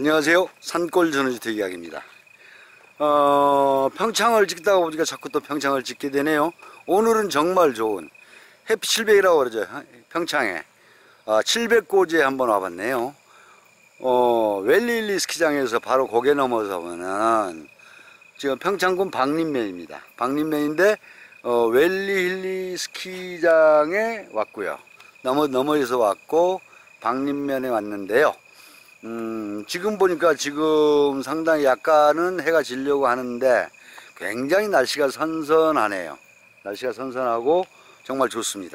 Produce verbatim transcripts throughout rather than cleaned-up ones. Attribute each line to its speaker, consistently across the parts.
Speaker 1: 안녕하세요. 산골 전원주택 이야기입니다. 어, 평창을 찍다가 보니까 자꾸 또 평창을 찍게 되네요. 오늘은 정말 좋은 해피 칠백이라고 그러죠. 평창에 어, 칠백고지에 한번 와봤네요. 어, 웰리힐리 스키장에서 바로 고개 넘어서 보면 지금 평창군 박림면입니다. 박림면인데 어, 웰리힐리 스키장에 왔고요. 넘어 넘어져서 왔고 박림면에 왔는데요. 음, 지금 보니까 지금 상당히 약간은 해가 지려고 하는데 굉장히 날씨가 선선하네요. 날씨가 선선하고 정말 좋습니다.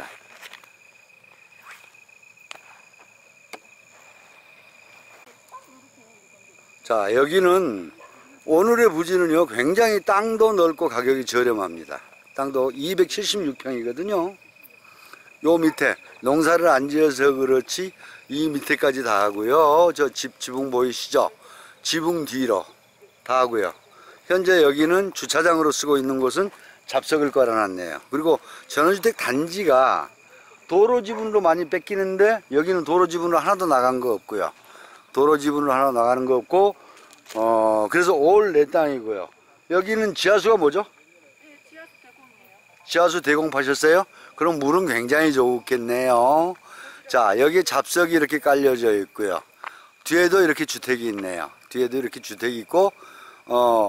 Speaker 1: 자, 여기는 오늘의 부지는요 굉장히 땅도 넓고 가격이 저렴합니다. 땅도 이백칠십육 평이거든요 요 밑에 농사를 안 지어서 그렇지 이 밑에까지 다 하고요. 저 집 지붕 보이시죠? 지붕 뒤로 다 하고요. 현재 여기는 주차장으로 쓰고 있는 곳은 잡석을 깔아놨네요. 그리고 전원주택 단지가 도로 지분으로 많이 뺏기는데 여기는 도로 지분으로 하나도 나간 거 없고요. 도로 지분으로 하나 나가는 거 없고 어 그래서 올 내 땅이고요. 여기는 지하수가 뭐죠?
Speaker 2: 네, 지하수 대공이에요.
Speaker 1: 지하수 대공파셨어요? 그럼 물은 굉장히 좋겠네요. 자, 여기 잡석이 이렇게 깔려져 있고요. 뒤에도 이렇게 주택이 있네요. 뒤에도 이렇게 주택이 있고 어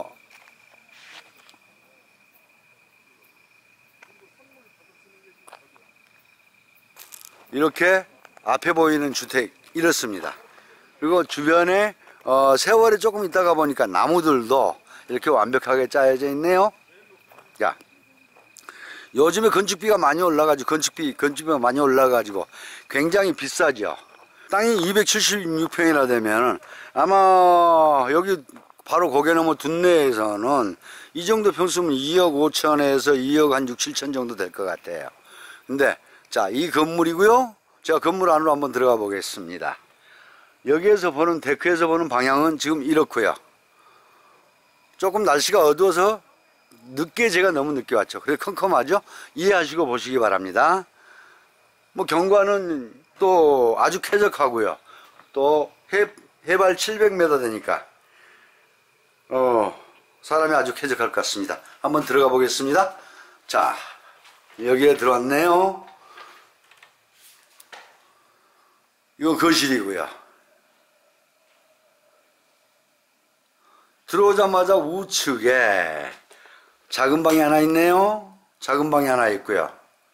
Speaker 1: 이렇게 앞에 보이는 주택 이렇습니다. 그리고 주변에 어 세월이 조금 있다가 보니까 나무들도 이렇게 완벽하게 짜여져 있네요. 자, 요즘에 건축비가 많이 올라가지고 건축비 건축비가 많이 올라가지고 굉장히 비싸죠. 땅이 이백칠십육 평이나 되면 아마 여기 바로 고개 넘어 둔내에서는 이 정도 평수면 이억 오천에서 이억 한 육, 칠천 정도 될 것 같아요. 근데 자, 이 건물이고요. 제가 건물 안으로 한번 들어가 보겠습니다. 여기에서 보는 데크에서 보는 방향은 지금 이렇고요. 조금 날씨가 어두워서 늦게 제가 너무 늦게 왔죠. 그래서 컴컴하죠. 이해하시고 보시기 바랍니다. 뭐 경관은 또 아주 쾌적하고요. 또 해, 해발 칠백 미터 되니까 어 사람이 아주 쾌적할 것 같습니다. 한번 들어가 보겠습니다. 자, 여기에 들어왔네요. 이거 거실이고요. 들어오자마자 우측에 작은 방이 하나 있네요. 작은 방이 하나 있고요.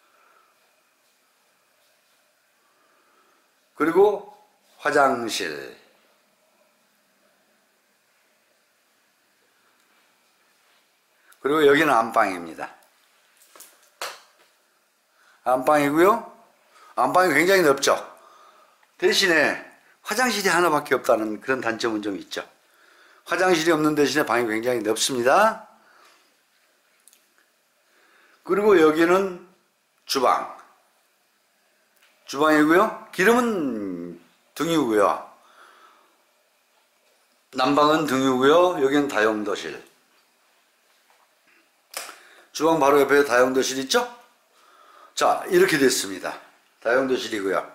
Speaker 1: 그리고 화장실. 그리고 여기는 안방입니다. 안방이고요. 안방이 굉장히 넓죠. 대신에 화장실이 하나밖에 없다는 그런 단점은 좀 있죠. 화장실이 없는 대신에 방이 굉장히 넓습니다. 그리고 여기는 주방. 주방이고요. 기름은 등유고요. 난방은 등유고요. 여기는 다용도실. 주방 바로 옆에 다용도실 있죠? 자, 이렇게 됐습니다. 다용도실이고요.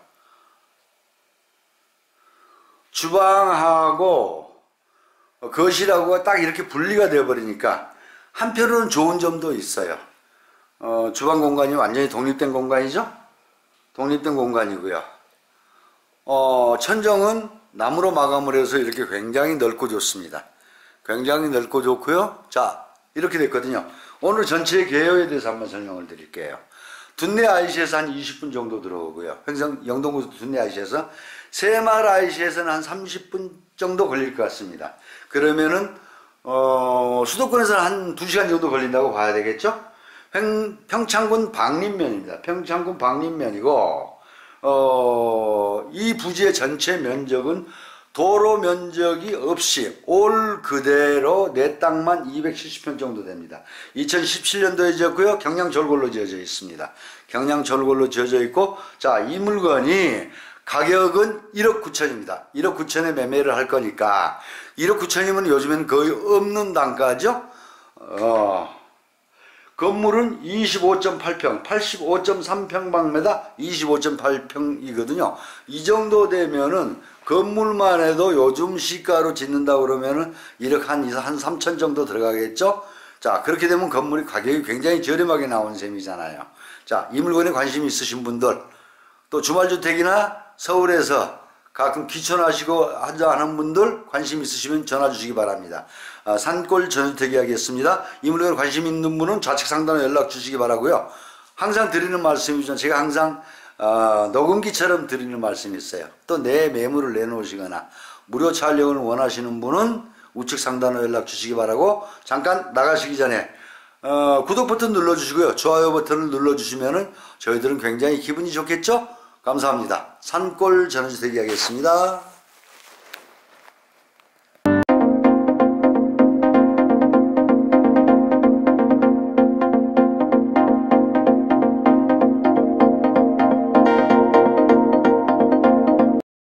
Speaker 1: 주방하고 거실하고 딱 이렇게 분리가 되어 버리니까 한편으로는 좋은 점도 있어요. 어, 주방 공간이 완전히 독립된 공간이죠. 독립된 공간이고요. 어, 천정은 나무로 마감을 해서 이렇게 굉장히 넓고 좋습니다. 굉장히 넓고 좋고요. 자, 이렇게 됐거든요. 오늘 전체 개요에 대해서 한번 설명을 드릴게요. 둔내 아이씨에서 한 이십 분 정도 들어오고요. 평생 영동구 둔내 아이씨에서 새마을 아이씨에서는 한 삼십 분 정도 걸릴 것 같습니다. 그러면은 어, 수도권에서는 한 두 시간 정도 걸린다고 봐야 되겠죠? 평, 평창군 박림면입니다. 평창군 박림면이고 어, 이 부지의 전체 면적은 도로 면적이 없이 올 그대로 내 땅만 이백칠십 평 정도 됩니다. 이천십칠 년도에 지었고요. 경량 절골로 지어져 있습니다. 경량 절골로 지어져 있고, 자, 이 물건이 가격은 일억 구천입니다. 일억 구천에 매매를 할 거니까 일억 구천이면 요즘엔 거의 없는 단가죠. 어. 건물은 이십오 점 팔 평, 팔십오 점 삼 평방미터, 이십오 점 팔 평이거든요. 이 정도 되면은 건물만 해도 요즘 시가로 짓는다 그러면은 일억 한, 한 삼천 정도 들어가겠죠? 자, 그렇게 되면 건물이 가격이 굉장히 저렴하게 나온 셈이잖아요. 자, 이 물건에 관심 있으신 분들, 또 주말주택이나 서울에서 가끔 귀촌하시고 하는 분들 관심 있으시면 전화 주시기 바랍니다. 아, 산골 전주택 이야기였습니다. 이 물건에 관심 있는 분은 좌측 상단으로 연락 주시기 바라고요. 항상 드리는 말씀이지만 제가 항상 어, 녹음기처럼 드리는 말씀이 있어요. 또 내 매물을 내놓으시거나 무료 촬영을 원하시는 분은 우측 상단으로 연락 주시기 바라고, 잠깐 나가시기 전에 어, 구독 버튼 눌러주시고요. 좋아요 버튼을 눌러주시면 저희들은 굉장히 기분이 좋겠죠? 감사합니다. 산골 전원주택 이야기였습니다.